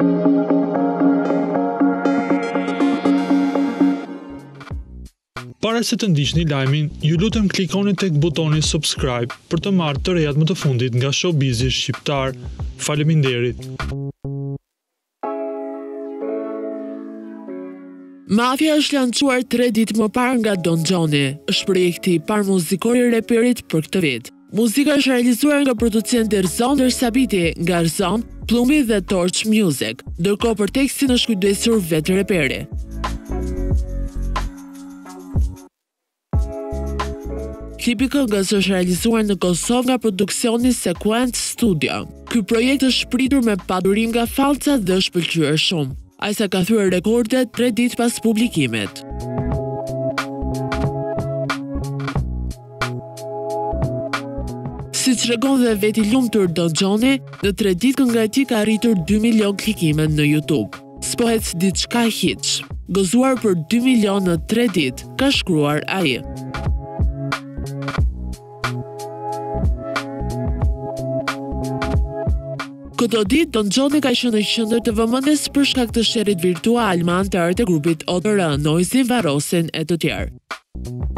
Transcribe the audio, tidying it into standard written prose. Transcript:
Para se të ndiqni lajmin, ju lutem klikoni tek butoni subscribe për të marrë të rejat më të fundit nga showbizi shqiptar. Faleminderit. Mafia është lançuar 3 ditë më parë nga Don Gjoni, është projekti i parë muzikor i reperit për këtë vit. Muzika është realizuar nga producenti Erzon Sabiti nga Erzon, Plumbi dhe Torch Music, ndërkohë për tekstin është kujdesur vetë reperi. Klipi këngës është realizuar në Kosovë nga produksioni Sequent Studio. Ky projekt është shpritur me padurim nga fallca dhe është pëlqyer shumë. Ajsa ka thyer rekorde 3 ditë pas publikimit. Si tregon dhe veti lumtur Don Gjoni, në 3 ditë kënga e tij ka arritur 2 milion klikime në YouTube. S'pohet diçka hiç. Gëzuar për 2 milion në 3 ditë, ka shkruar ai. Këto ditë, Don Gjoni ka qenë në qendër të vëmendjes për shkak të sherrit virtual me anëtarët e grupit OTR, Noizin, Varrosin e të tjerë.